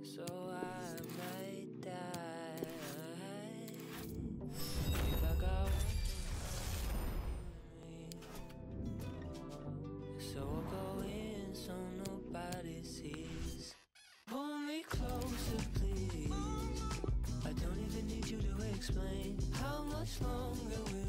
so I might die. If I got one thing so I'll go in so nobody sees. Pull me closer, please. I don't even need you to explain how much longer